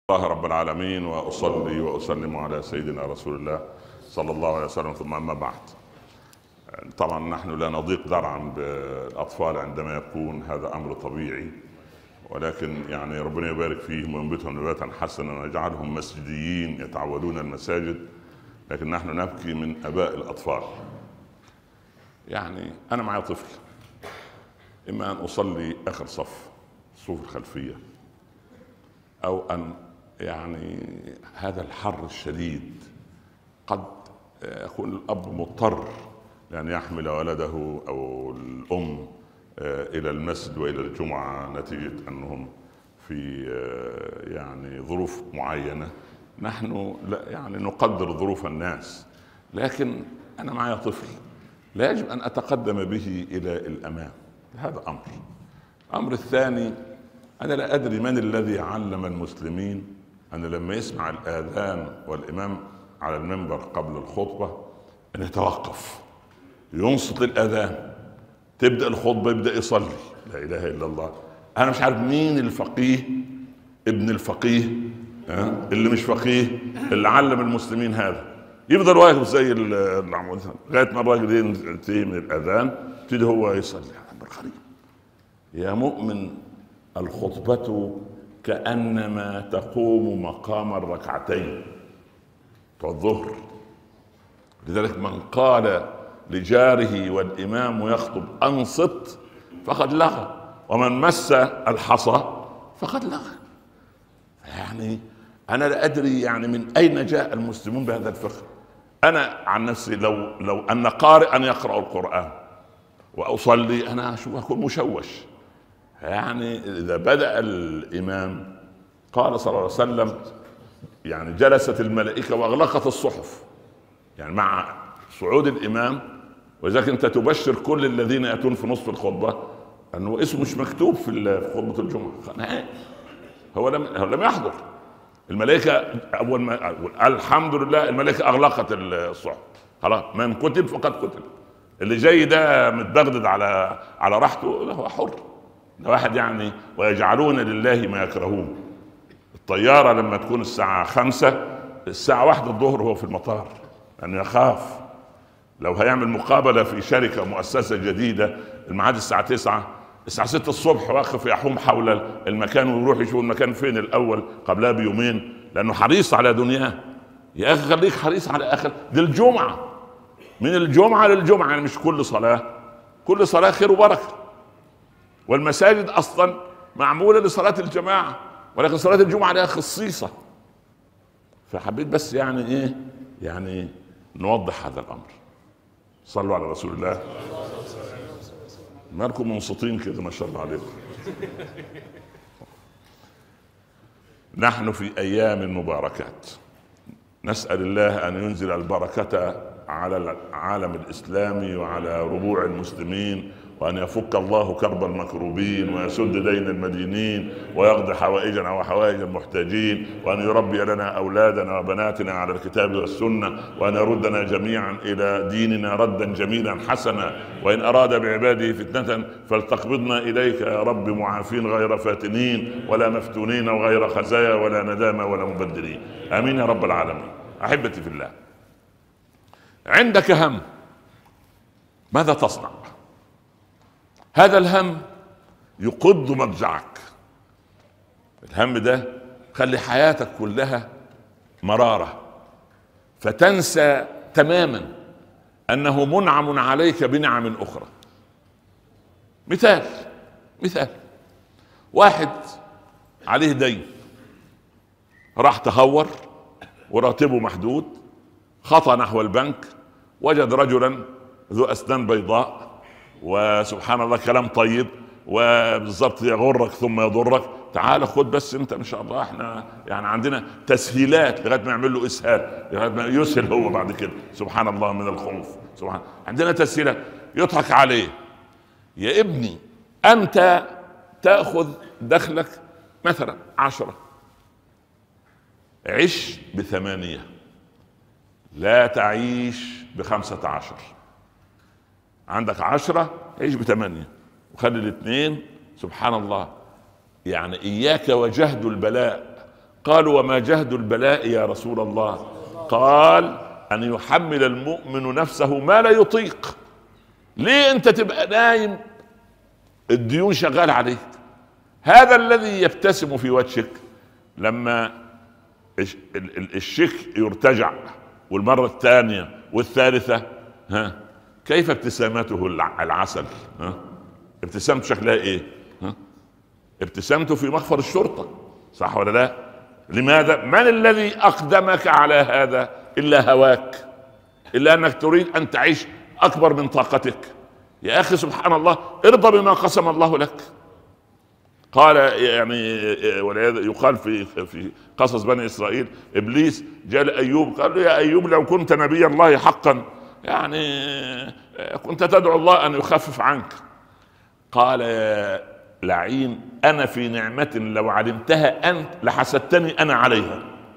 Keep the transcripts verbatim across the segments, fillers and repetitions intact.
الله رب العالمين، وأصلي وأسلم على سيدنا رسول الله صلى الله عليه وسلم، ثم أما بعد. طبعا نحن لا نضيق ذرعا بالأطفال عندما يكون هذا أمر طبيعي، ولكن يعني ربنا يبارك فيهم وينبتهم نباتا حسنا ويجعلهم مسجديين يتعودون المساجد. لكن نحن نبكي من أباء الأطفال. يعني أنا معي طفل، إما أن أصلي آخر صف الصفوف الخلفية، أو أن يعني هذا الحر الشديد قد يكون الأب مضطر لأن يحمل ولده أو الأم إلى المسجد وإلى الجمعة نتيجة أنهم في يعني ظروف معينة. نحن لا يعني نقدر ظروف الناس، لكن أنا معي طفل لا يجب أن أتقدم به إلى الأمام. هذا أمر. الأمر الثاني، أنا لا أدري من الذي علم المسلمين أن لما يسمع الآذان والإمام على المنبر قبل الخطبة أن يتوقف ينصت للآذان، تبدأ الخطبة يبدأ يصلي. لا إله إلا الله. أنا مش عارف مين الفقيه ابن الفقيه اللي مش فقيه اللي علم المسلمين هذا. يفضل واقف زي العمود لغاية ما الراجل ينتهي من الآذان يبتدي هو يصلي. أمر غريب. يا مؤمن، الخطبة كأنما تقوم مقام الركعتين بتوع الظهر. لذلك من قال لجاره والإمام يخطب أنصت فقد لغى، ومن مس الحصى فقد لغى. يعني أنا لا أدري يعني من أين جاء المسلمون بهذا الفقه. أنا عن نفسي لو لو أن قارئا يقرأ القرآن وأصلي أنا شو أكون مشوش. يعني إذا بدأ الإمام قال صلى الله عليه وسلم يعني جلست الملائكة وأغلقت الصحف، يعني مع صعود الإمام. وإذا أنت تبشر كل الذين يأتون في نصف الخطبة أنه اسمه مش مكتوب في خطبة الجمعة. هو لم هو لم يحضر. الملائكة أول ما الحمد لله الملائكة أغلقت الصحف، خلاص من كتب فقد كتب. اللي جاي ده متبغدد على على راحته هو حر. واحد يعني ويجعلون لله ما يكرهون. الطيارة لما تكون الساعة خمسة الساعة واحدة الظهر هو في المطار لأنه يعني يخاف لو هيعمل مقابلة في شركة مؤسسة جديدة الميعاد الساعة تسعة، الساعة ستة الصبح واقف يحوم حول المكان ويروح يشوف المكان فين الأول قبلها بيومين، لأنه حريص على دنياه. يا أخي خليك حريص على آخر دي الجمعة، من الجمعة للجمعة، يعني مش كل صلاة، كل صلاة خير وبركة. والمساجد أصلا معمولة لصلاة الجماعة، ولكن صلاة الجمعة لها خصيصة. فحبيت بس يعني إيه يعني نوضح هذا الأمر. صلوا على رسول الله. مالكم منصتين كده ما شاء الله عليكم. نحن في أيام مباركات، نسأل الله أن ينزل البركة على العالم الإسلامي وعلى ربوع المسلمين، وأن يفك الله كرب المكروبين ويسد دين المدينين ويقضي حوائجنا وحوائج المحتاجين، وأن يربي لنا أولادنا وبناتنا على الكتاب والسنة، وأن يردنا جميعا إلى ديننا ردا جميلا حسنا، وإن أراد بعباده فتنة فلتقبضنا إليك يا رب معافين غير فاتنين ولا مفتونين وغير خزايا ولا ندامة ولا مبدلين. آمين يا رب العالمين. أحبتي في الله، عندك هم ماذا تصنع؟ هذا الهم يقض مضجعك. الهم ده خلي حياتك كلها مرارة، فتنسى تماما أنه منعم عليك بنعم أخرى. مثال مثال واحد عليه دين، راح تهور وراتبه محدود، خطى نحو البنك، وجد رجلا ذو أسنان بيضاء وسبحان الله كلام طيب وبالضبط يغرك ثم يضرك. تعال خد بس انت ان شاء الله احنا يعني عندنا تسهيلات لغايه ما يعمل له اسهال، لغايه ما يسهل هو بعد كده. سبحان الله من الخوف. سبحان عندنا تسهيلات. يضحك عليه. يا ابني انت تاخذ دخلك مثلا عشرة، عش بثمانية، لا تعيش بخمسة عشر. عندك عشرة عيش بثمانية وخلي الاثنين. سبحان الله. يعني إياك وجهد البلاء قالوا وما جهد البلاء يا رسول الله؟ قال أن يحمل المؤمن نفسه ما لا يطيق. ليه أنت تبقى نايم الديون شغال عليك؟ هذا الذي يبتسم في وجهك لما الشيك يرتجع والمرة الثانية والثالثة، ها كيف ابتسامته العسل؟ ها ابتسامته شكلها ايه؟ ها ابتسامته في مخفر الشرطة، صح ولا لا؟ لماذا؟ من الذي أقدمك على هذا إلا هواك، إلا أنك تريد أن تعيش أكبر من طاقتك. يا أخي سبحان الله، ارضى بما قسم الله لك. قال يعني يقال في في قصص بني إسرائيل، إبليس جاء لأيوب قال له يا أيوب لو كنت نبي الله حقا يعني كنت تدعو الله أن يخفف عنك. قال يا لعين أنا في نعمة لو علمتها أنت لحسدتني أنا عليها.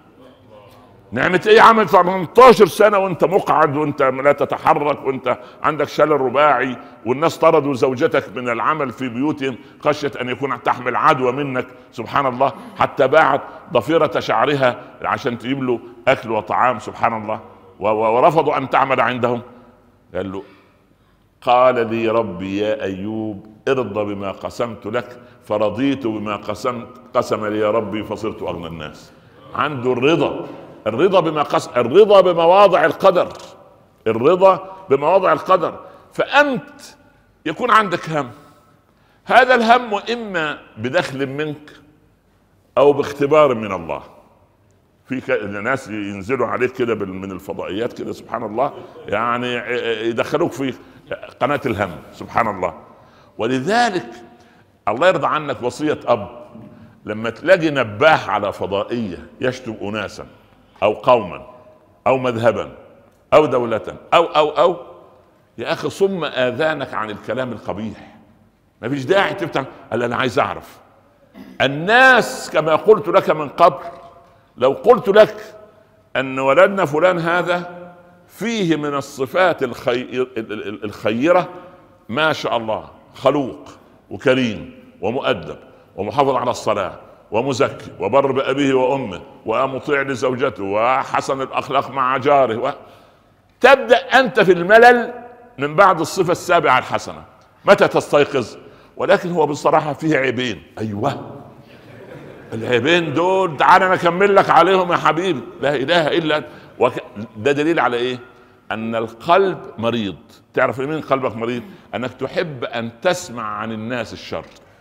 نعمة ايه؟ عمل ثمانية عشر سنة وانت مقعد وانت لا تتحرك وانت عندك شلل رباعي، والناس طردوا زوجتك من العمل في بيوتهم خشية ان يكون تحمل عدوى منك، سبحان الله، حتى باعت ضفيرة شعرها عشان تجيب له اكل وطعام، سبحان الله، ورفضوا ان تعمل عندهم. قال له قال لي ربي يا ايوب ارضى بما قسمت لك فرضيت بما قسمت قسم لي ربي فصرت اغنى الناس. عنده الرضا، الرضا بما قسم، الرضا بمواضع القدر، الرضا بمواضع القدر. فأنت يكون عندك هم، هذا الهم إما بدخل منك أو باختبار من الله. في ناس ينزلوا عليك كده من الفضائيات كده سبحان الله، يعني يدخلوك في قناة الهم، سبحان الله. ولذلك الله يرضى عنك وصية أب، لما تلاقي نباح على فضائية يشتم أناسا أو قوما أو مذهبا أو دولة أو أو أو يا أخي صم آذانك عن الكلام القبيح، ما فيش داعي تفتح. قال أنا عايز أعرف الناس كما قلت لك من قبل، لو قلت لك أن ولدنا فلان هذا فيه من الصفات الخير الخيرة ما شاء الله، خلوق وكريم ومؤدب ومحافظ على الصلاة ومزكي وبر بأبيه وأمه ومطيع لزوجته وحسن الأخلاق مع جاره و... تبدأ أنت في الملل من بعد الصفة السابعة الحسنة. متى تستيقظ؟ ولكن هو بصراحة فيه عيبين. أيوة العيبين دول تعال أنا أكمل لك عليهم يا حبيبي، لا إله إلا وك... ده دليل على إيه؟ أن القلب مريض. تعرف مين قلبك مريض؟ أنك تحب أن تسمع عن الناس الشر.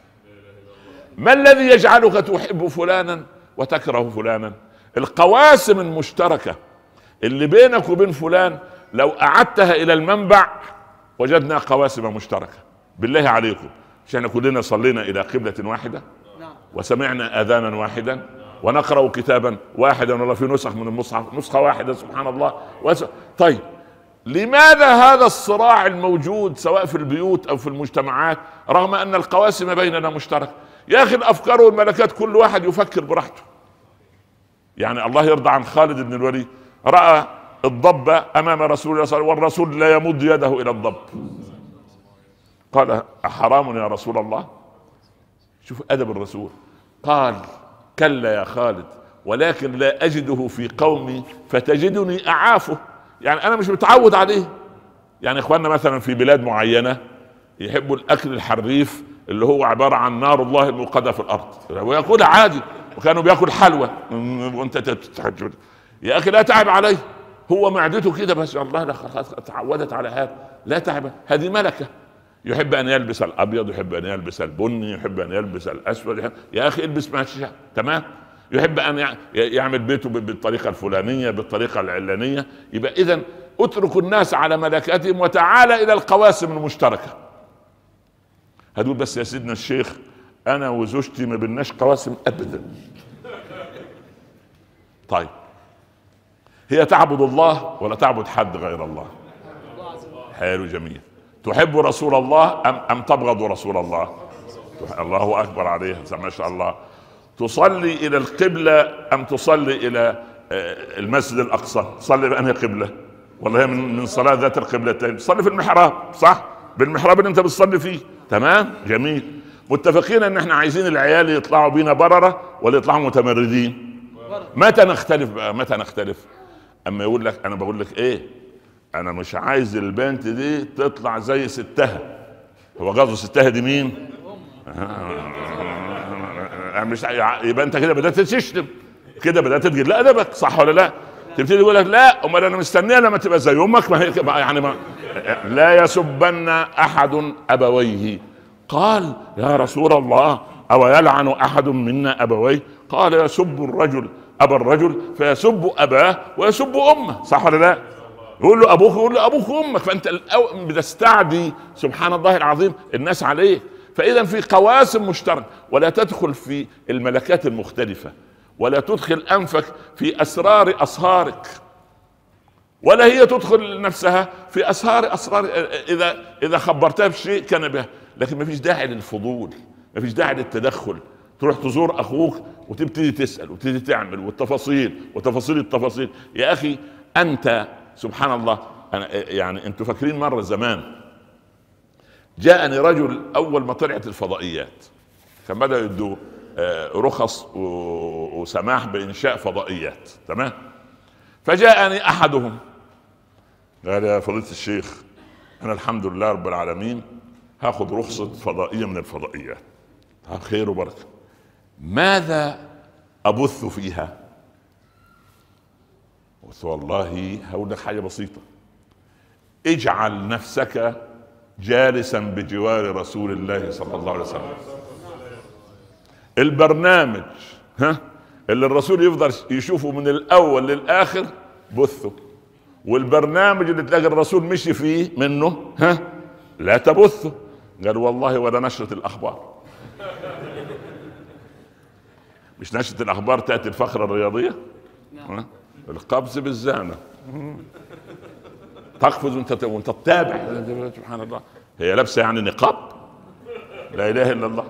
ما الذي يجعلك تحب فلانا وتكره فلانا؟ القواسم المشتركة اللي بينك وبين فلان لو أعدتها إلى المنبع وجدنا قواسم مشتركة. بالله عليكم، عشان كلنا صلينا إلى قبلة واحدة وسمعنا آذانا واحدا ونقرأ كتابا واحدا، ولا في نسخ من المصحف نسخة واحدة، سبحان الله. طيب لماذا هذا الصراع الموجود سواء في البيوت أو في المجتمعات رغم أن القواسم بيننا مشتركة؟ يا أخي الأفكار والملكات كل واحد يفكر براحته. يعني الله يرضى عن خالد بن الوليد، رأى الضب أمام رسول الله صلى الله عليه وسلم والرسول لا يمد يده إلى الضب، قال أحرام يا رسول الله؟ شوف أدب الرسول. قال كلا يا خالد ولكن لا أجده في قومي فتجدني أعافه. يعني أنا مش متعود عليه. يعني إخواننا مثلا في بلاد معينة يحبوا الأكل الحريف اللي هو عبارة عن نار الله الموقدة في الأرض، ويقول عادي، وكانوا بياكل حلوى وانت تتحجب. يا أخي لا تعب عليه، هو معدته كده بس، الله تعودت على هذا، لا تعب، هذه ملكة. يحب أن يلبس الأبيض، يحب أن يلبس البني، يحب أن يلبس الأسود، يحب... يا أخي البس ماشي تمام. يحب أن يعمل بيته بالطريقة الفلانية بالطريقة العلانية. يبقى إذن اتركوا الناس على ملكاتهم وتعالى إلى القواسم المشتركة. هدول بس يا سيدنا الشيخ أنا وزوجتي ما بلناش قواسم أبدا. طيب هي تعبد الله ولا تعبد حد غير الله؟ حلو جميل. تحب رسول الله أم, أم تبغض رسول الله؟ الله أكبر عليه ما شاء الله. تصلي إلى القبلة أم تصلي إلى المسجد الأقصى؟ تصلي بأنهي قبلة؟ والله هي من, من صلاة ذات القبلتين. تصلي في المحراب، صح؟ بالمحراب اللي انت بتصلي فيه، تمام جميل. متفقين ان احنا عايزين العيال يطلعوا بينا بررة ولا يطلعوا متمردين؟ متى نختلف بقى؟ متى نختلف؟ اما يقول لك انا بقول لك ايه، انا مش عايز البنت دي تطلع زي ستها. هو قصده ستها دي مين؟ مش يبقى انت كده بدات تشتم، كده بدات تجد لا ادبك، صح ولا لا؟ تبتدي تقول لك لا امال انا مستنيه لما تبقى زي امك. ما هي يعني ما لا يسبن احد ابويه. قال يا رسول الله او يلعن احد منا ابويه؟ قال يسب الرجل ابا الرجل فيسب اباه ويسب امه، صح ولا لا؟ يقول له ابوك، يقول له ابوك وامك. فانت بتستعدي سبحان الله العظيم الناس عليه. فاذا في قواسم مشتركه، ولا تدخل في الملكات المختلفه، ولا تدخل انفك في اسرار اصهارك، ولا هي تدخل نفسها في اسرار اسرار. اذا اذا خبرتها بشيء كان بها، لكن ما فيش داعي للفضول، ما فيش داعي للتدخل. تروح تزور اخوك وتبتدي تسال وتبتدي تعمل والتفاصيل وتفاصيل التفاصيل. يا اخي انت سبحان الله، أنا يعني انتوا فاكرين مره زمان جاءني رجل اول ما طلعت الفضائيات، كان بدأ يدوا رخص وسماح بانشاء فضائيات، تمام؟ فجاءني احدهم قال يا فضيلة الشيخ انا الحمد لله رب العالمين هاخد رخصة فضائية من الفضائيات. خير وبركة. ماذا ابث فيها؟ قلت والله هقول لك حاجة بسيطة، اجعل نفسك جالسا بجوار رسول الله صلى الله عليه وسلم. البرنامج ها اللي الرسول يفضل يشوفه من الاول للاخر بثه، والبرنامج اللي تلاقي الرسول مشي فيه منه ها لا تبثه. قال والله ولا نشرة الاخبار. مش نشرة الاخبار تاتي الفقرة الرياضية، ها؟ القبض بالزانة تقفز وانت وانت تتابع. سبحان الله، هي لابسه يعني نقاب؟ لا اله الا الله.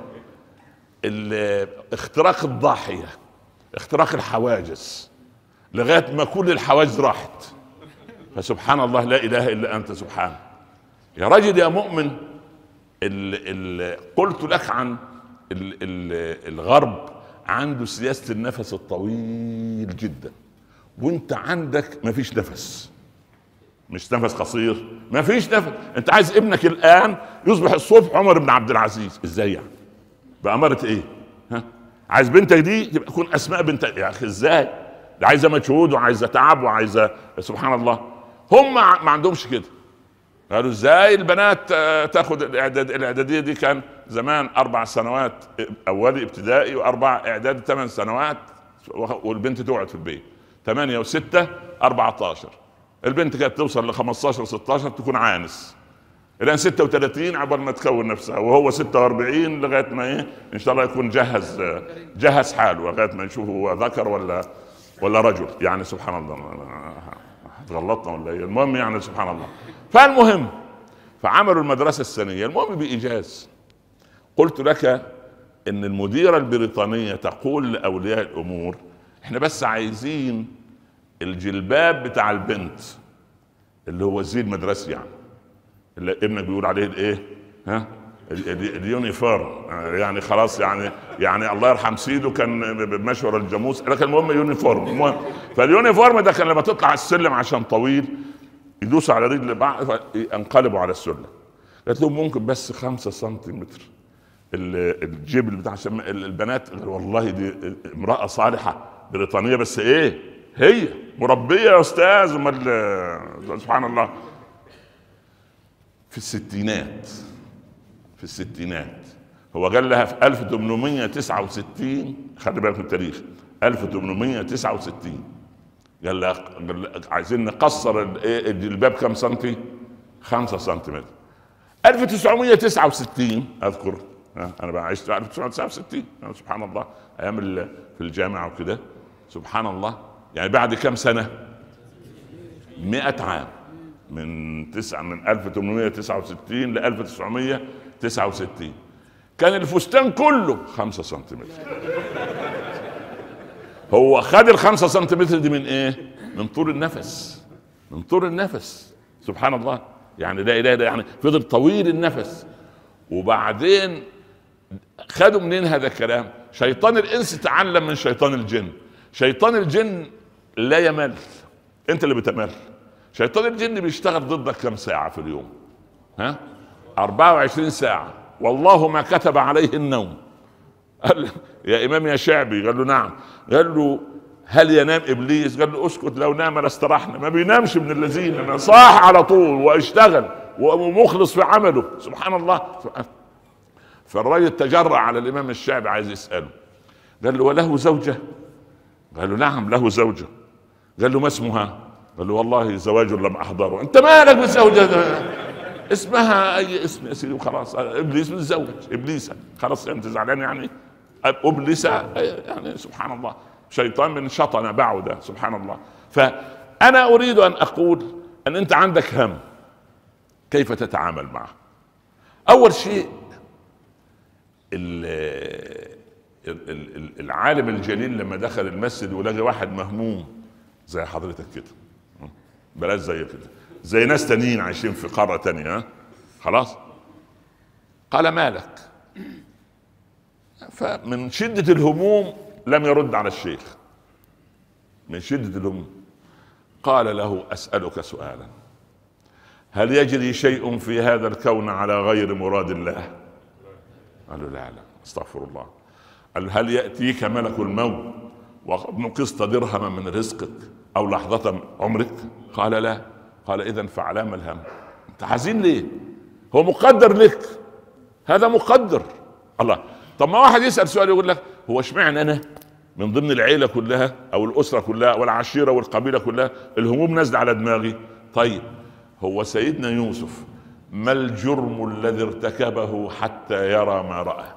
اختراق الضاحيه، اختراق الحواجز، لغايه ما كل الحواجز راحت. فسبحان الله لا اله الا انت سبحان. يا رجل يا مؤمن، ال ال قلت لك عن ال ال الغرب عنده سياسه النفس الطويل جدا، وانت عندك ما فيش نفس، مش نفس قصير، ما فيش نفس. انت عايز ابنك الان يصبح الصبح عمر بن عبد العزيز، ازاي يعني؟ بأمارة ايه؟ ها؟ عايز بنتك دي تبقى تكون اسماء بنت، يا اخي ازاي؟ ده عايزه مجهود وعايزه تعب وعايزه سبحان الله. هم ما عندهمش كده. قالوا ازاي البنات تاخد الاعداد الاعداديه دي؟ كان زمان اربع سنوات اولي ابتدائي واربع اعدادي ثمان سنوات، والبنت تقعد في البيت. ثمانية وستة أربعة عشر. البنت كانت توصل ل خمستاشر ستاشر تكون عانس، الان ستة وثلاثين عبر ما تكون نفسها، وهو ستة وأربعين لغايه ما ايه ان شاء الله يكون جهز جهز حاله لغايه ما نشوفه هو ذكر ولا ولا رجل. يعني سبحان الله، غلطنا ولا ايه؟ المهم يعني سبحان الله. فالمهم فعملوا المدرسه السنيه، المهم بايجاز. قلت لك ان المديره البريطانيه تقول لاولياء الامور احنا بس عايزين الجلباب بتاع البنت اللي هو زي المدرسي، يعني اللي ابنك بيقول عليه الايه ها اليونيفورم، يعني خلاص يعني يعني الله يرحم سيده كان بمشور الجاموس، لكن المهم يونيفورم. المهم فاليونيفورم ده كان لما تطلع السلم عشان طويل يدوس على رجل بعض ينقلبوا على السلم. قالت لهم ممكن بس خمسة سنتيمتر الجيب بتاع البنات. والله دي امرأة صالحة بريطانية، بس ايه هي مربية يا استاذ. سبحان الله. في الستينات في الستينات هو قال لها في ألف وثمانمائة وتسعة وستين، خلي بالك من التاريخ، ألف وثمانمائة وتسعة وستين، قال لها عايزين نقصر الجلباب كم سنتي؟ خمسة سنتيمتر. ألف وتسعمائة وتسعة وستين اذكر انا بقى عشت ألف وتسعمائة وتسعة وستين، سبحان الله، ايام في الجامعه وكده، سبحان الله. يعني بعد كم سنه؟ مئة عام، من تسعة من ألف وثمانمائة وتسعة وستين ل ألف وتسعمائة وتسعة وستين كان الفستان كله خمسة سنتيمتر. هو خد الخمسة سنتيمتر دي من ايه؟ من طول النفس، من طول النفس، سبحان الله. يعني لا اله الا، يعني فضل طويل النفس. وبعدين خدوا منين هذا الكلام؟ شيطان الانس تعلم من شيطان الجن. شيطان الجن لا يمل، انت اللي بتمل. شيطان الجن بيشتغل ضدك كم ساعة في اليوم؟ ها؟ أربعة وعشرين ساعة، والله ما كتب عليه النوم. قال يا إمام يا شعبي، قال له نعم. قال له هل ينام إبليس؟ قال له اسكت، لو نام لاستراحنا. ما بينامش من الذين، ما صاح على طول واشتغل ومخلص في عمله. سبحان الله. فالرجل تجرأ على الإمام الشعبي عايز يسأله، قال له وله زوجة؟ قال له نعم له زوجة. قال له ما اسمها؟ قال له والله زواج لم أحضره. أنت مالك بالزوجة ده؟ اسمها أي اسم يا سيدي وخلاص. إبليس متزوج، إبليس خلاص. أنت زعلان يعني؟ أبليس يعني. سبحان الله. شيطان من شطن بعوده. سبحان الله. فأنا أريد أن أقول أن أنت عندك هم، كيف تتعامل معه؟ أول شيء العالم الجليل لما دخل المسجد ولقى واحد مهموم زي حضرتك كده، بلاش زي كده، زي ناس تانيين عايشين في قارة تانية، خلاص، قال مالك؟ فمن شدة الهموم لم يرد على الشيخ، من شدة الهموم قال له أسألك سؤالا، هل يجري شيء في هذا الكون على غير مراد الله؟ قال له لا لا استغفر الله. قال هل يأتيك ملك الموت وقد نقصت درهما من رزقك أو لحظة من عمرك؟ قال لا. قال إذن فعلام الهم؟ أنت حزين ليه؟ هو مقدر لك، هذا مقدر. الله. طب ما واحد يسأل سؤال يقول لك هو اشمعنى أنا من ضمن العيلة كلها أو الأسرة كلها والعشيرة والقبيلة كلها الهموم نازلة على دماغي؟ طيب هو سيدنا يوسف ما الجرم الذي ارتكبه حتى يرى ما رأى؟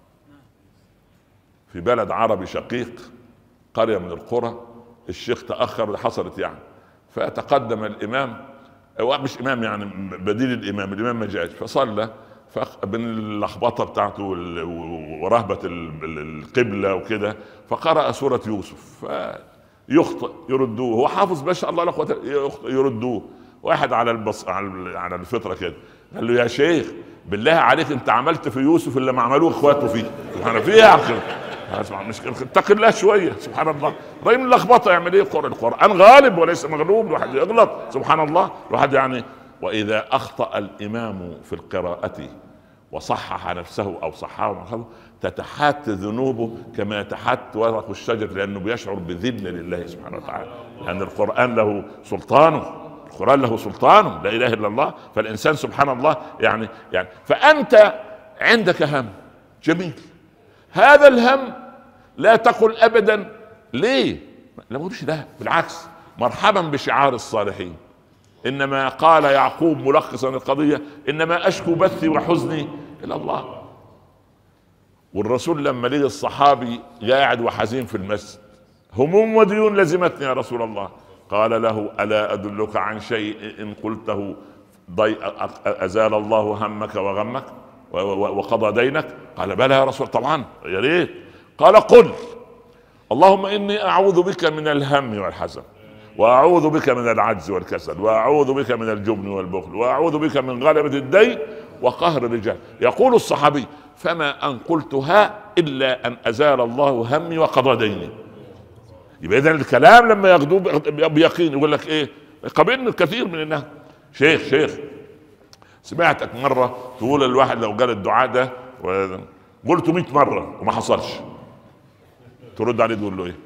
في بلد عربي شقيق، قرية من القرى، الشيخ تأخر، حصلت يعني، فتقدم الإمام، مش إمام يعني بديل الإمام، الإمام ما جاءش، فصلى بين اللخبطة بتاعته ورهبة القبلة وكده، فقرأ سورة يوسف، فيخطئ يردوه، هو حافظ ما شاء الله لا قوة، يردوه. واحد على البص على الفطرة كده قال له يا شيخ بالله عليك انت عملت في يوسف اللي ما عملوه اخواته فيه. سبحان فيه عقل، مش اتق الله شويه. سبحان الله. رأي من اللخبطه يعمل ايه؟ قرأ القرآن غالب وليس مغلوب، الواحد يغلط. سبحان الله. الواحد يعني واذا اخطأ الامام في القراءة وصحح نفسه او صححه تتحات ذنوبه كما يتحات ورق الشجر، لانه بيشعر بذل لله سبحانه وتعالى، لان القرآن له سلطانه، القرآن له سلطانه، لا اله الا الله. فالانسان سبحان الله يعني يعني فانت عندك هم جميل، هذا الهم لا تقل ابدا ليه، لا مش ده، بالعكس مرحبا بشعار الصالحين. انما قال يعقوب ملخصا القضية انما اشكو بثي وحزني الى الله. والرسول لما لقى الصحابي قاعد وحزين في المسجد، هموم وديون لزمتني يا رسول الله، قال له الا ادلك عن شيء ان قلته ازال الله همك وغمك وقضى دينك؟ قال بلى يا رسول، طبعا يا ريت. قال قل اللهم اني اعوذ بك من الهم والحزن، واعوذ بك من العجز والكسل، واعوذ بك من الجبن والبخل، واعوذ بك من غلبة الدين وقهر الرجال. يقول الصحابي فما ان قلتها الا ان ازال الله همي وقضى ديني. يبقى اذا الكلام لما ياخذوه بيقين يقول لك ايه؟ قابلنا الكثير من الناس، شيخ شيخ سمعتك مرة تقول الواحد لو قال الدعاء ده قلته مئة مرة وما حصلش، ترد عليه تقول له ايه؟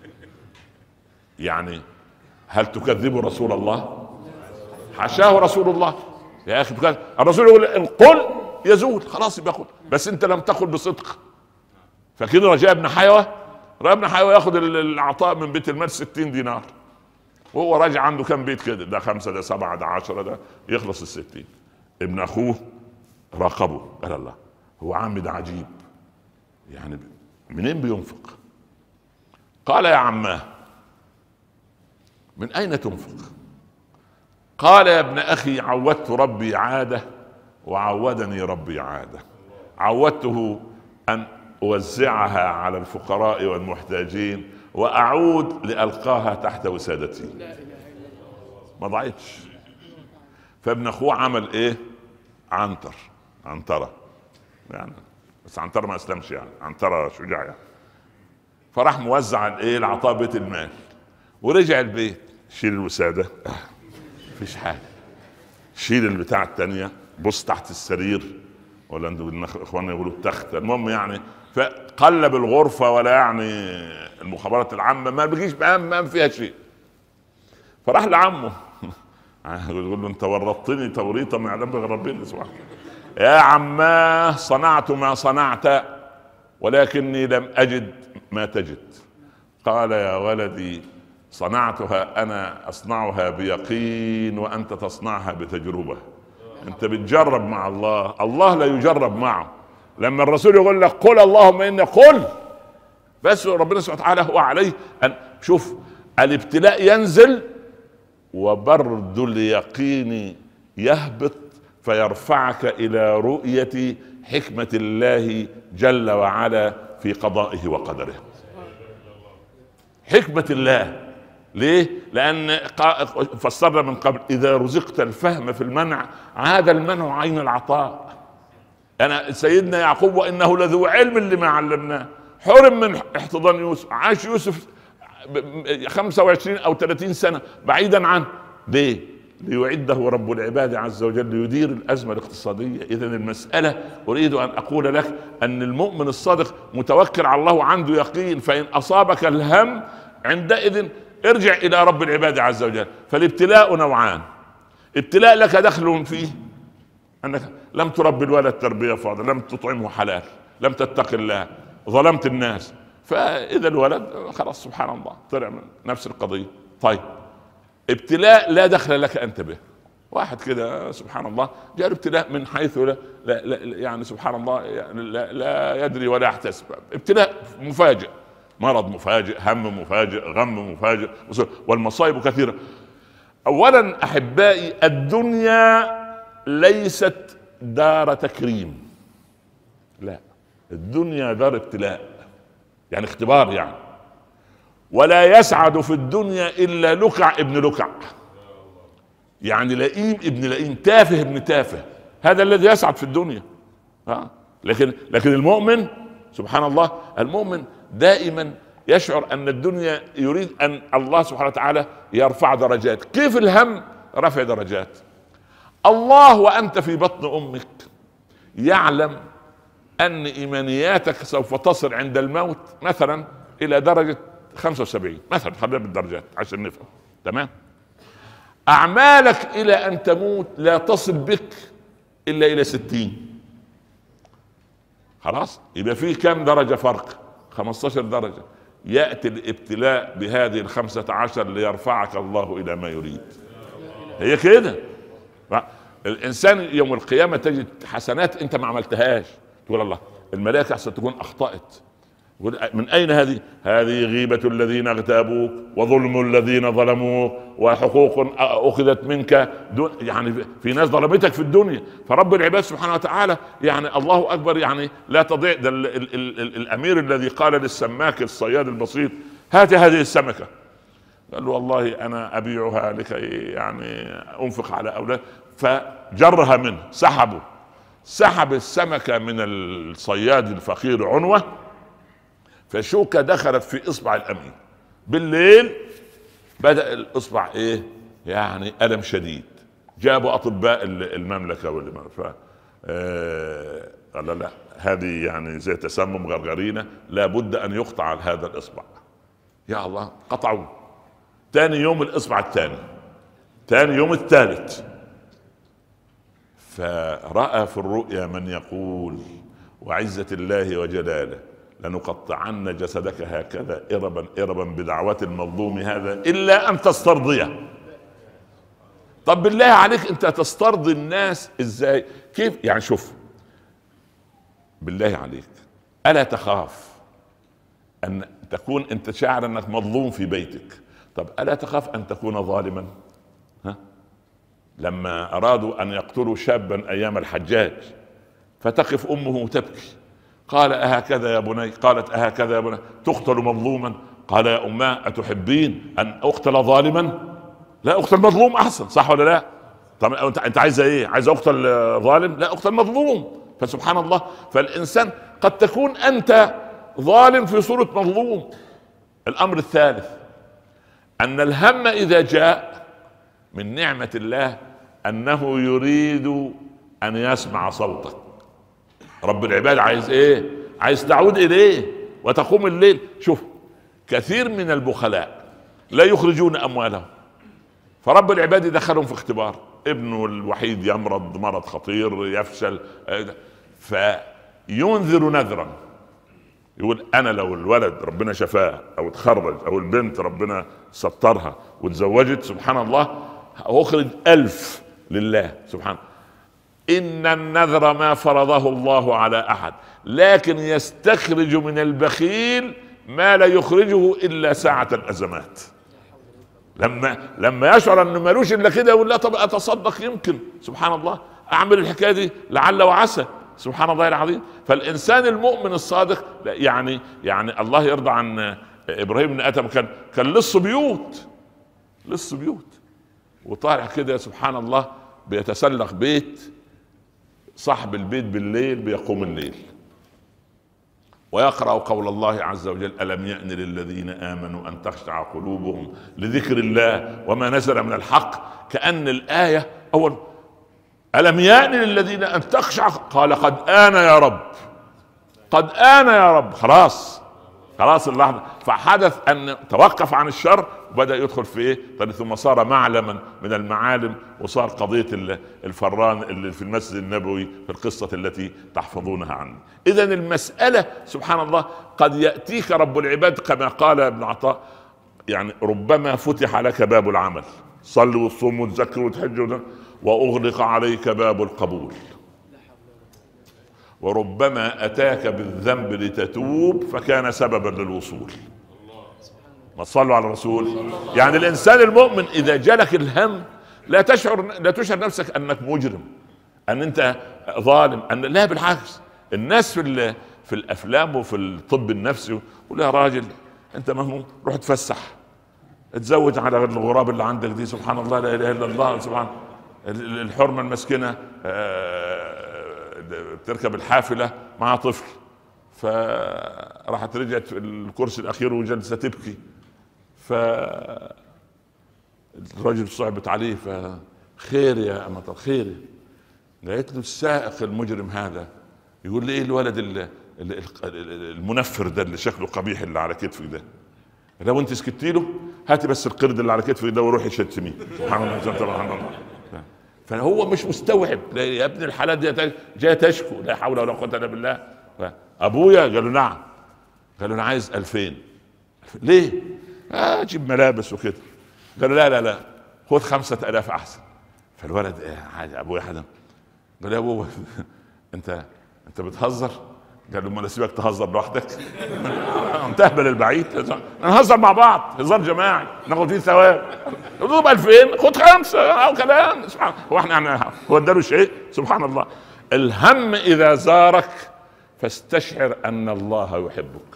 يعني هل تكذب رسول الله؟ حاشاه رسول الله يا اخي. الرسول يقول ان قل يزول، خلاص يبقى قل، بس انت لم تقل بصدق. فكده رجاء ابن حيوة، رجاء ابن حيوة ياخذ العطاء من بيت المال ستين دينار، وهو راجع عنده كم بيت كده، ده خمسة ده سبعة ده عشرة، ده يخلص الستين. ابن اخوه راقبه قال الله هو عمي ده عجيب، يعني منين بينفق؟ قال يا عماه من اين تنفق؟ قال يا ابن اخي عودت ربي عادة وعودني ربي عادة، عودته ان اوزعها على الفقراء والمحتاجين واعود لالقاها تحت وسادتي. ما ضاعتش. فابن اخوه عمل ايه؟ عنتر، عنترة يعني، بس عنترة ما اسلمش يعني، عنترة شجاع يعني. فراح موزع الايه العطاء بيت المال، ورجع البيت شيل الوساده مفيش حاجه، شيل البتاع التانية، بص تحت السرير، ولا انتوا اخواننا يقولوا التخت، المهم يعني فقلب الغرفه، ولا يعني المخابرات العامه ما بيجيش بقام ما فيها شيء. فراح لعمه يقول له انت ورطتني توريطه ما يعلم بها ربنا سبحانه. يا عماه صنعت ما صنعت ولكني لم اجد ما تجد. قال يا ولدي صنعتها انا اصنعها بيقين وانت تصنعها بتجربه. انت بتجرب مع الله، الله لا يجرب معه. لما الرسول يقول لك قل اللهم اني قل، بس ربنا سبحانه وتعالى هو عليه ان شوف الابتلاء ينزل وبرد اليقين يهبط فيرفعك الى رؤية حكمة الله جل وعلا في قضائه وقدره. حكمة الله ليه؟ لأن فسرنا من قبل إذا رزقت الفهم في المنع عاد المنع عين العطاء. أنا سيدنا يعقوب وإنه لذو علم لما علمناه، حرم من احتضان يوسف، عاش يوسف خمسة وعشرين أو ثلاثين سنة بعيدا عنه. ليه؟ ليعده رب العباد عز وجل ليدير الأزمة الاقتصادية. إذا المسألة أريد أن أقول لك أن المؤمن الصادق متوكل على الله وعنده يقين، فإن أصابك الهم عندئذ ارجع الى رب العباد عز وجل. فالابتلاء نوعان، ابتلاء لك دخل فيه انك لم تربي الولد تربيه فاضله، لم تطعمه حلال، لم تتق الله، ظلمت الناس، فاذا الولد خلاص سبحان الله طلع من نفس القضيه. طيب ابتلاء لا دخل لك انت به، واحد كده سبحان الله جاء ابتلاء من حيث لا, لا, لا يعني سبحان الله يعني لا, لا يدري ولا يحتسب، ابتلاء مفاجئ، مرض مفاجئ، هم مفاجئ، غم مفاجئ، والمصائب كثيرة. اولا احبائي الدنيا ليست دار تكريم، لا، الدنيا دار ابتلاء، يعني اختبار يعني. ولا يسعد في الدنيا الا لكع ابن لكع، يعني لئيم ابن لئيم، تافه ابن تافه، هذا الذي يسعد في الدنيا. ها لكن لكن المؤمن سبحان الله، المؤمن دائما يشعر ان الدنيا يريد ان الله سبحانه وتعالى يرفع درجات. كيف الهم رفع درجات؟ الله وانت في بطن امك يعلم ان ايمانياتك سوف تصل عند الموت مثلا الى درجة خمسة وسبعين مثلا، خلينا بالدرجات عشان نفهم تمام. اعمالك الى ان تموت لا تصل بك الا الى ستين، خلاص يبقى في كم درجة فرق؟ خمسة عشر درجة. يأتي الابتلاء بهذه الخمسة عشر ليرفعك الله إلى ما يريد. هي كده الإنسان يوم القيامة تجد حسنات أنت ما عملتهاش، تقول الله الملائكة أحسن تكون أخطأت، من أين هذه؟ هذه غيبة الذين اغتابوك وظلم الذين ظلموك وحقوق أخذت منك دون، يعني في ناس ظلمتك في الدنيا. فرب العباد سبحانه وتعالى يعني الله أكبر، يعني لا تضيع. ده ال ال ال ال الأمير الذي قال للسماك الصياد البسيط هات هذه السمكة، قال له والله أنا أبيعها لكي يعني أنفق على أولاد، فجرها منه، سحبه، سحب السمكة من الصياد الفقير عنوة، فشوكة دخلت في اصبع الامين. بالليل بدأ الاصبع ايه يعني الم شديد، جابوا اطباء المملكة والمملكة ف آه... قال لا هذه يعني زي تسمم غرغرينة، لابد ان يقطع هذا الاصبع. يا الله قطعوا. تاني يوم الاصبع الثاني، تاني يوم الثالث، فرأى في الرؤيا من يقول وعزة الله وجلاله لنقطعن جسدك هكذا إربا إربا بدعوة المظلوم هذا إلا أن تسترضيه. طب بالله عليك أنت تسترضي الناس إزاي؟ كيف يعني؟ شوف بالله عليك، ألا تخاف أن تكون أنت شاعر أنك مظلوم في بيتك؟ طب ألا تخاف أن تكون ظالما؟ ها؟ لما أرادوا أن يقتلوا شابا أيام الحجاج فتقف أمه تبكي، قال أهكذا يا بني؟ قالت أهكذا يا بني؟ تقتل مظلوما؟ قال يا أماه أتحبين أن أقتل ظالما؟ لا أقتل مظلوم أحسن، صح ولا لا؟ طب أنت عايزة إيه؟ عايزة أقتل ظالم؟ لا أقتل مظلوم. فسبحان الله، فالإنسان قد تكون أنت ظالم في صورة مظلوم. الامر الثالث ان الهم اذا جاء من نعمة الله انه يريد ان يسمع صوتك. رب العباد عايز ايه؟ عايز تعود اليه وتقوم الليل. شوف كثير من البخلاء لا يخرجون اموالهم، فرب العباد دخلهم في اختبار. ابنه الوحيد يمرض مرض خطير يفشل، فينذر نذرا، يقول انا لو الولد ربنا شفاه او تخرج او البنت ربنا سترها وتزوجت سبحان الله اخرج الف لله سبحانه. ان النذر ما فرضه الله على احد، لكن يستخرج من البخيل ما لا يخرجه الا ساعة الازمات. لما لما يشعر انه مالوش الا كده يقول لا طب اتصدق يمكن سبحان الله اعمل الحكايه دي لعل وعسى سبحان الله العظيم. فالانسان المؤمن الصادق يعني يعني الله يرضى عن ابراهيم بن ادم، كان كان لص بيوت لص بيوت وطالع كده سبحان الله بيتسلق بيت صاحب البيت بالليل بيقوم الليل ويقرأ قول الله عز وجل ألم يأن للذين آمنوا أن تخشع قلوبهم لذكر الله وما نزل من الحق. كأن الآية أول ألم يأن للذين أن تخشع، قال قد آن يا رب قد آن يا رب. خلاص خلاص اللحظة. فحدث أن توقف عن الشر وبدأ يدخل في إيه؟ طيب ثم صار معلما من المعالم وصار قضية الفران اللي في المسجد النبوي في القصة التي تحفظونها عنه. إذا المسألة سبحان الله قد يأتيك رب العباد كما قال ابن عطاء يعني ربما فتح لك باب العمل، صل وصوم وتزكي وتحج، وأغلق عليك باب القبول. وربما أتاك بالذنب لتتوب فكان سببا للوصول. ما تصلوا على الرسول. يعني الإنسان المؤمن إذا جالك الهم لا تشعر لا تشعر نفسك أنك مجرم، أن أنت ظالم، أن لا بالعكس. الناس في في الأفلام وفي الطب النفسي يقول يا راجل أنت مهموم روح تفسح، اتزوج على الغراب اللي عندك دي سبحان الله لا إله إلا الله سبحان. الحرمة المسكنة تركب الحافلة مع طفل فراحت رجعت في الكرسي الأخير وجلسة تبكي، فالرجل صعبت عليه فخير يا أمة الخير. لقيت له السائق المجرم هذا يقول لي ايه الولد المنفر ده اللي شكله قبيح اللي على كتفك ده، لو انت سكتي له هاتي بس القرد اللي على كتفك ده وروحي شتميه سبحان الله سبحان الله. فهو مش مستوعب يا ابن الحلال دي جاي تشكو لا حول ولا قوه الا بالله. ابويا قال له نعم، قال له انا عايز ألفين. ليه؟ آه اجيب ملابس وكده. قال له لا لا لا خد خمسة آلاف احسن. فالولد ايه ابويا حدا قال يا ابوه انت انت بتهزر؟ قال له ما اسيبك تهزر لوحدك؟ انتهبل البعيد، نهزر مع بعض هزار جماعي ناخد فيه ثواب. خد ألفين خد خمسه او كلام سبحان الله. هو احنا هو اداله شيء سبحان الله. الهم اذا زارك فاستشعر ان الله يحبك.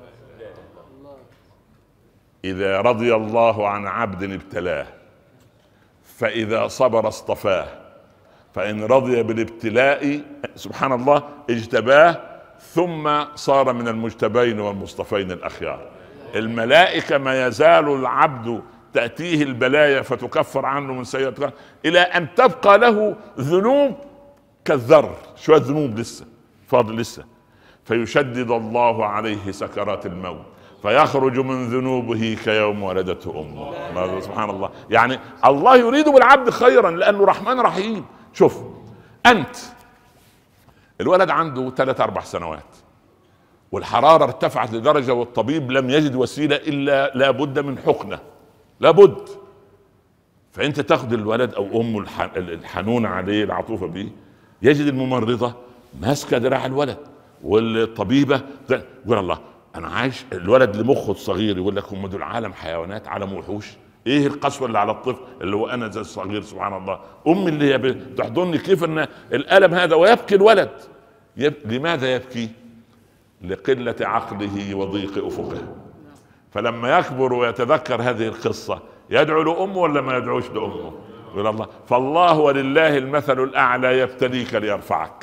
اذا رضي الله عن عبد ابتلاه فاذا صبر اصطفاه، فإن رضي بالابتلاء سبحان الله اجتباه ثم صار من المجتبين والمصطفين الأخيار. الملائكة ما يزال العبد تأتيه البلايا فتكفر عنه من سيئاته إلى أن تبقى له ذنوب كالذر، شوية ذنوب لسه فاضل لسه، فيشدد الله عليه سكرات الموت فيخرج من ذنوبه كيوم ولدته أمه. سبحان الله. يعني الله يريد بالعبد خيرا لأنه رحمن رحيم. شوف أنت الولد عنده ثلاث أربع سنوات والحرارة ارتفعت لدرجة والطبيب لم يجد وسيلة إلا لابد من حقنة لابد. فأنت تاخد الولد أو أمه الحنون عليه العطوفة به، يجد الممرضة ماسكة دراع الولد والطبيبة يقول الله أنا عايش. الولد لمخه الصغير يقول لك هم دول عالم حيوانات عالم وحوش، ايه القسوه اللي على الطفل اللي هو انا زي الصغير سبحان الله. امي اللي هي بتحضني كيف ان الالم هذا ويبكي الولد. يب... لماذا يبكي؟ لقله عقله وضيق افقه. فلما يكبر ويتذكر هذه القصه يدعو لامه ولا ما يدعوش لامه؟ يقول الله فالله ولله المثل الاعلى يبتليك ليرفعك.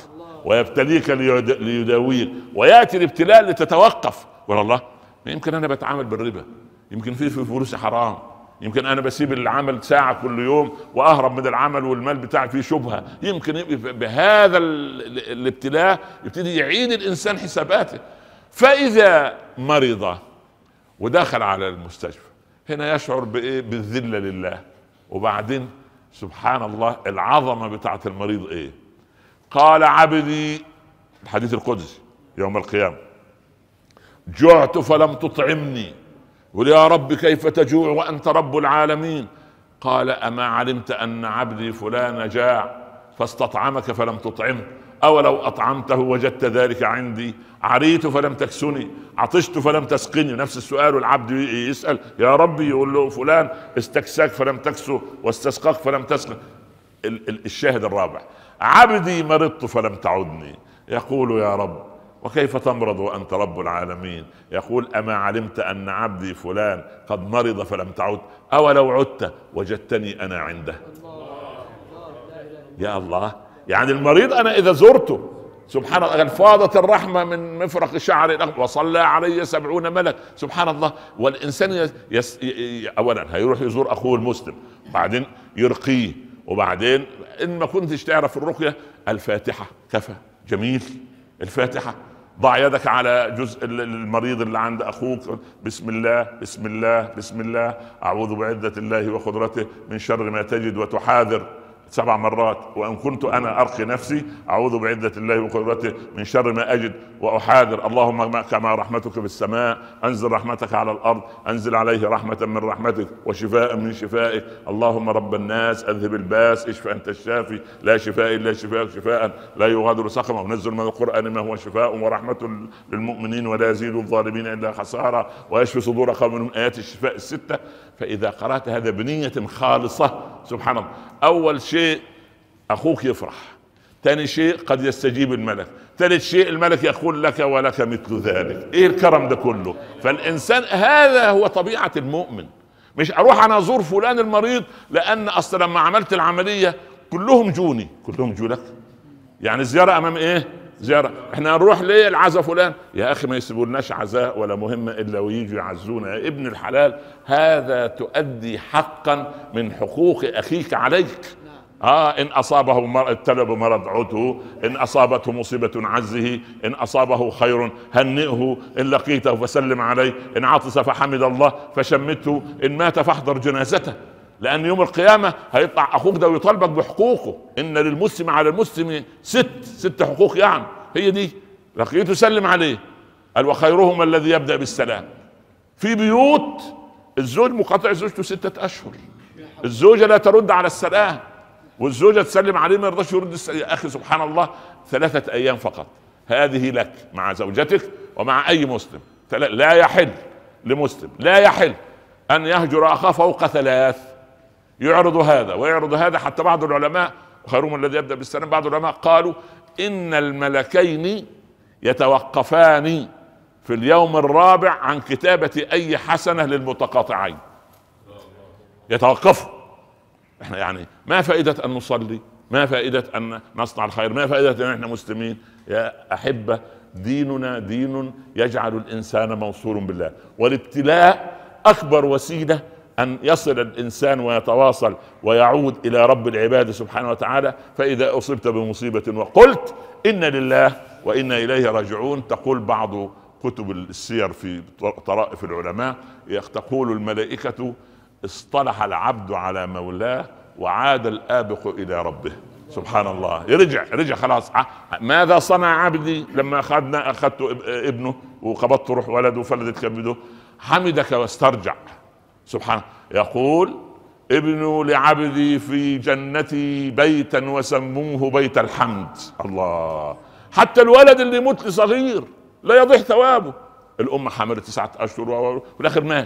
ويبتليك ليداويك، وياتي الابتلاء لتتوقف. والله يمكن انا بتعامل بالربا، يمكن في في فلوسي حرام، يمكن انا بسيب العمل ساعه كل يوم واهرب من العمل والمال بتاعي فيه شبهه، يمكن بهذا الابتلاء يبتدي يعيد الانسان حساباته. فاذا مرض ودخل على المستشفى هنا يشعر بايه؟ بالذله لله. وبعدين سبحان الله العظمه بتاعت المريض ايه؟ قال عبدي، الحديث القدسي يوم القيامه، جعت فلم تطعمني. قل يا رب كيف تجوع وانت رب العالمين؟ قال اما علمت ان عبدي فلان جاع فاستطعمك فلم تطعمه؟ اولو اطعمته وجدت ذلك عندي؟ عريت فلم تكسني، عطشت فلم تسقني. نفس السؤال والعبد يسال يا ربي، يقول له فلان استكساك فلم تكسه واستسقاك فلم تسقه. الشاهد الرابع، عبدي مرضت فلم تعدني. يقول يا رب وكيف تمرض وأنت رب العالمين؟ يقول أما علمت أن عبدي فلان قد مرض فلم تعد؟ أولو عدت وجدتني أنا عنده؟ يا الله، يعني المريض أنا إذا زرته سبحان الله فاضت الرحمة من مفرق شعر وصلى علي سبعون ملك. سبحان الله. والإنسان يس يس أولا هيروح يزور أخوه المسلم، بعدين يرقيه، وبعدين إن ما كنتش تعرف الرقية الفاتحة كفى، جميل الفاتحة. ضع يدك على جزء المريض اللي عند اخوك، بسم الله بسم الله بسم الله، اعوذ بعزة الله وقدرته من شر ما تجد وتحاذر سبع مرات. وان كنت انا ارقي نفسي، اعوذ بعزة الله وقدرته من شر ما اجد واحاذر. اللهم كما رحمتك في السماء انزل رحمتك على الارض، انزل عليه رحمة من رحمتك وشفاء من شفائك. اللهم رب الناس اذهب الباس، اشف انت الشافي، لا شفاء الا شفاءك شفاء لا يغادر سقما. ونزل من القرآن ما هو شفاء ورحمة للمؤمنين ولا يزيد الظالمين الا خسارة، ويشفي صدور قوم من ايات الشفاء الستة. فاذا قرأت هذا بنية خالصة سبحان الله، اول شيء اخوك يفرح، ثاني شيء قد يستجيب الملك، ثالث شيء الملك يقول لك ولك مثل ذلك. ايه الكرم ده كله؟ فالانسان هذا هو طبيعة المؤمن. مش اروح انا ازور فلان المريض لان اصلا لما عملت العملية كلهم جوني، كلهم جو لك، يعني زيارة امام ايه؟ زيارة. احنا نروح ليه العزاء فلان؟ يا اخي ما يسيبولناش عزاء ولا مهمة الا ويجوا يعزونا. يا ابن الحلال، هذا تؤدي حقا من حقوق اخيك عليك. اه ان اصابه ابتلى بمرض عده، ان اصابته مصيبة عزه، ان اصابه خير هنئه، ان لقيته فسلم عليه، ان عطس فحمد الله فشمته، ان مات فاحضر جنازته. لان يوم القيامة هيطلع اخوك ده ويطالبك بحقوقه. ان للمسلم على المسلم ست ست حقوق، يعني هي دي. لقيته سلم عليه، قال وخيرهم الذي يبدأ بالسلام. في بيوت الزوج مقاطع زوجته ستة اشهر، الزوجة لا ترد على السلام، والزوجة تسلم عليه ما يرضاش يرد السلام. يا اخي سبحان الله، ثلاثة ايام فقط هذه لك مع زوجتك ومع اي مسلم. لا يحل لمسلم، لا يحل ان يهجر اخاه فوق ثلاث، يعرض هذا ويعرض هذا. حتى بعض العلماء، خيرهم الذي يبدأ بالسلام، بعض العلماء قالوا ان الملكين يتوقفان في اليوم الرابع عن كتابة اي حسنة للمتقاطعين، يتوقفوا. احنا يعني ما فائدة ان نصلي؟ ما فائدة ان نصنع الخير؟ ما فائدة ان احنا مسلمين؟ يا احبة، ديننا دين يجعل الانسان موصول بالله، والابتلاء اكبر وسيلة ان يصل الانسان ويتواصل ويعود الى رب العباد سبحانه وتعالى. فاذا اصبت بمصيبة وقلت انا لله وانا اليه راجعون، تقول بعض كتب السير في طرائف العلماء، تقول الملائكة اصطلح العبد على مولاه وعاد الآبق إلى ربه. سبحان الله، يرجع رجع خلاص. ماذا صنع عبدي لما أخذنا أخذت ابنه وقبضت روح ولده وفلدت كبده؟ حمدك واسترجع. سبحان. يقول ابن لعبدي في جنتي بيتا وسموه بيت الحمد. الله، حتى الولد اللي يموت صغير لا يضيع ثوابه. الأم حملت تسعة أشهر وفي الآخر مات.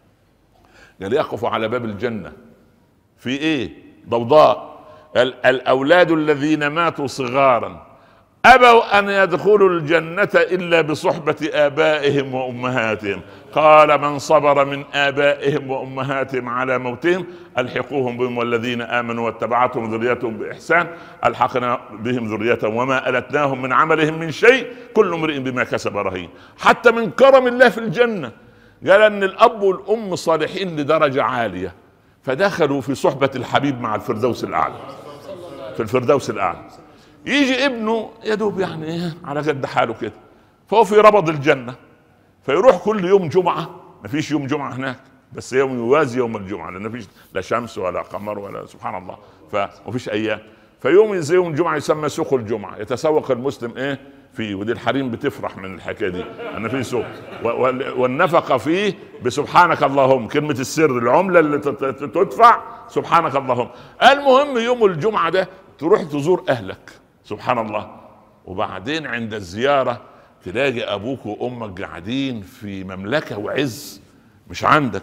قال يقف على باب الجنة في ايه؟ ضوضاء. الأولاد الذين ماتوا صغارا أبوا أن يدخلوا الجنة إلا بصحبة آبائهم وأمهاتهم. قال من صبر من آبائهم وأمهاتهم على موتهم ألحقوهم بهم والذين آمنوا واتبعتهم ذريتهم بإحسان ألحقنا بهم ذريتهم وما ألتناهم من عملهم من شيء كل امرئ بما كسب رهين. حتى من كرم الله في الجنة قال أن الأب والأم صالحين لدرجة عالية، فدخلوا في صحبة الحبيب مع الفردوس الأعلى، في الفردوس الأعلى. يجي ابنه يدوب يعني ايه على قد حاله كده، فهو في ربض الجنة، فيروح كل يوم جمعة. ما فيش يوم جمعة هناك، بس يوم يوازي يوم الجمعة، لأن ما فيش لا شمس ولا قمر ولا سبحان الله، فما فيش أيام. فيوم زي يوم الجمعة يسمى سوق الجمعة، يتسوق المسلم ايه فيه، ودي الحريم بتفرح من الحكاية دي أن في سوق، والنفقة فيه بسبحانك اللهم، كلمة السر العملة اللي تدفع سبحانك اللهم. المهم يوم الجمعة ده تروح تزور أهلك سبحان الله، وبعدين عند الزيارة تلاقي أبوك وأمك قاعدين في مملكة وعز مش عندك،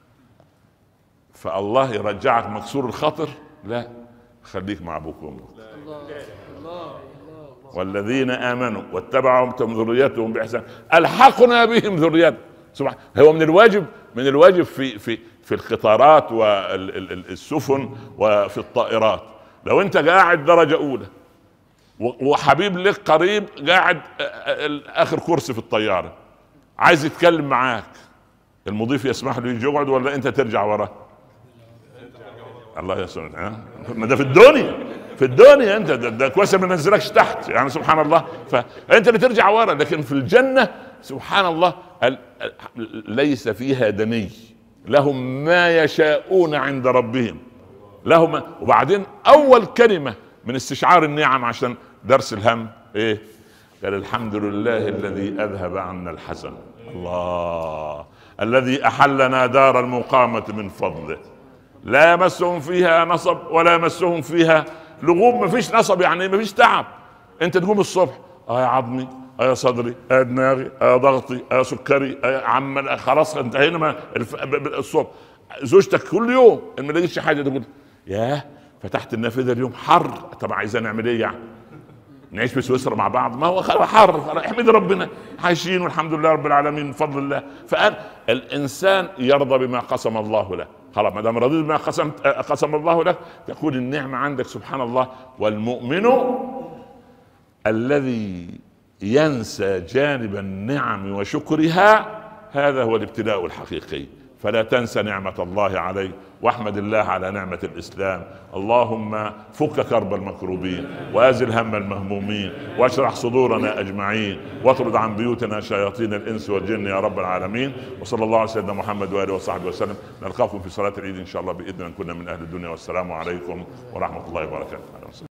فالله يرجعك مكسور الخاطر؟ لا، خليك مع أبوك وأمك. والذين آمنوا واتبعهم ذريتهم بإحسان ألحقنا بهم ذريتهم. سبحان، هو من الواجب من الواجب في في في القطارات والسفن وفي الطائرات، لو أنت قاعد درجة أولى وحبيب لك قريب قاعد اخر كرسي في الطياره عايز يتكلم معاك، المضيف يسمح له يجي يقعد ولا انت ترجع وراه؟ الله يسلمك. ما ده في الدنيا، في الدنيا انت ده, ده كويس ما ننزلكش تحت يعني سبحان الله، فانت اللي ترجع ورا. لكن في الجنه سبحان الله ليس فيها دني، لهم ما يشاءون عند ربهم لهم. وبعدين اول كلمه من استشعار النعم عشان درس الهم ايه؟ قال الحمد لله الذي اذهب عنا الحزن، الله الذي احلنا دار المقامة من فضله، لا يمسهم فيها نصب ولا يمسهم فيها لغوب. ما فيش نصب يعني ما فيش تعب. انت تقوم الصبح اه يا عظمي، اه يا صدري، اه يا دماغي، اه يا ضغطي، اه يا سكري، اه عم خلاص انتهينا ما الصبح. زوجتك كل يوم ما لقيتش حاجه تقول ياه فتحت النافذه اليوم حر، طب عايزين نعمل ايه يعني؟ نعيش في سويسرا مع بعض؟ ما هو حر، احمد ربنا عايشين والحمد لله رب العالمين من فضل الله. فالانسان يرضى بما قسم الله له، خلاص ما دام رضيت بما قسم قسم الله لك تكون النعمه عندك سبحان الله. والمؤمن الذي ينسى جانب النعم وشكرها هذا هو الابتلاء الحقيقي. فلا تنسى نعمة الله عليك، واحمد الله على نعمة الإسلام. اللهم فك كرب المكروبين وأزل هم المهمومين واشرح صدورنا أجمعين واطرد عن بيوتنا شياطين الإنس والجن يا رب العالمين. وصلى الله على سيدنا محمد وآله وصحبه وسلم. نلقاكم في صلاة العيد إن شاء الله بإذن أن كنا من أهل الدنيا، والسلام عليكم ورحمة الله وبركاته.